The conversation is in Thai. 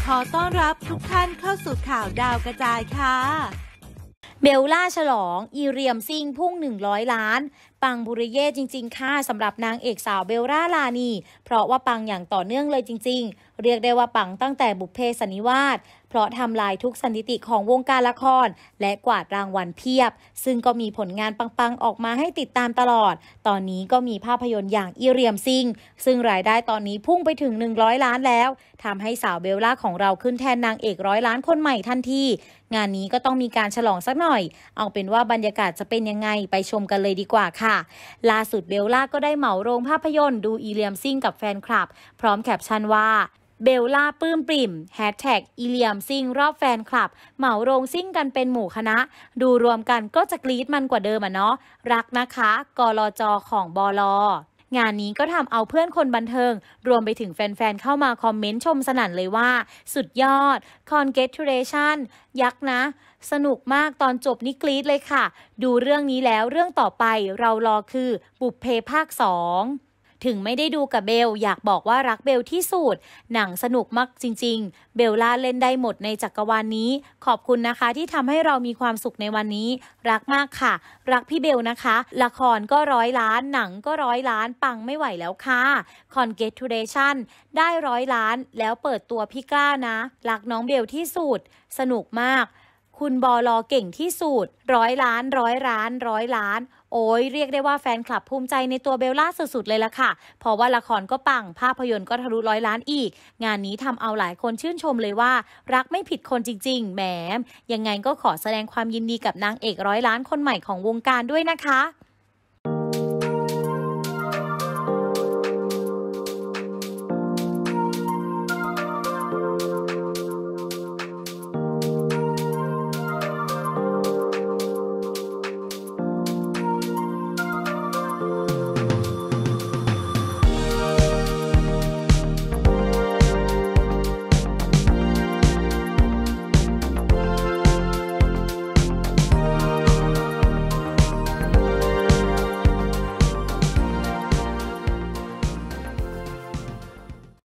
ขอต้อนรับทุกท่านเข้าสู่ข่าวดาวกระจายค่ะเบลล่าฉลองอีเรียมซิ่งพุ่ง100 ล้านปังบุริเย่จริงๆค่ะสำหรับนางเอกสาวเบลล่าลานีเพราะว่าปังอย่างต่อเนื่องเลยจริงๆเรียกได้ว่าปังตั้งแต่บุพเพสันนิวาสเพราะทำลายทุกสถิติของวงการละครและกวาดรางวัลเพียบซึ่งก็มีผลงานปังๆออกมาให้ติดตามตลอดตอนนี้ก็มีภาพยนตร์อย่างอีเรียมซิ่งซึ่งรายได้ตอนนี้พุ่งไปถึง100 ล้านแล้วทำให้สาวเบลล่าของเราขึ้นแทนนางเอก100 ล้านคนใหม่ทันทีงานนี้ก็ต้องมีการฉลองสักหน่อยเอาเป็นว่าบรรยากาศจะเป็นยังไงไปชมกันเลยดีกว่าค่ะล่าสุดเบลล่าก็ได้เหมาโรงภาพยนตร์ดูอีเลียมซิ่งกับแฟนคลับพร้อมแคปชั่นว่าเบลล่าปลื้มปริ่มแฮชแท็กอีเลียมซิ่งรอบแฟนคลับเหมาโรงซิ่งกันเป็นหมู่คณะดูรวมกันก็จะกรี๊ดมันกว่าเดิมเนาะรักนะคะกลจของบลงานนี้ก็ทำเอาเพื่อนคนบันเทิงรวมไปถึงแฟนๆเข้ามาคอมเมนต์ชมสนั่นเลยว่าสุดยอด Congratulation ยักษ์นะสนุกมากตอนจบนี่กรี๊ดเลยค่ะดูเรื่องนี้แล้วเรื่องต่อไปเรารอคือบุพเพภาค 2ถึงไม่ได้ดูกับเบลอยากบอกว่ารักเบลที่สุดหนังสนุกมากจริงๆเบลล่าเล่นได้หมดในจักรวาลนี้ขอบคุณนะคะที่ทำให้เรามีความสุขในวันนี้รักมากค่ะรักพี่เบลนะคะละครก็100 ล้านหนังก็100 ล้านปังไม่ไหวแล้วค่ะ Congratulation ได้100 ล้านแล้วเปิดตัวพี่กล้านะรักน้องเบลที่สุดสนุกมากคุณบลเก่งที่สุด100 ล้าน100 ล้าน100 ล้านโอ้ยเรียกได้ว่าแฟนคลับภูมิใจในตัวเบลล่าสุดๆเลยล่ะค่ะเพราะว่าละครก็ปังภาพยนตร์ก็ทะลุ100 ล้านอีกงานนี้ทำเอาหลายคนชื่นชมเลยว่ารักไม่ผิดคนจริงๆแหมยังไงก็ขอแสดงความยินดีกับนางเอก100 ล้านคนใหม่ของวงการด้วยนะคะ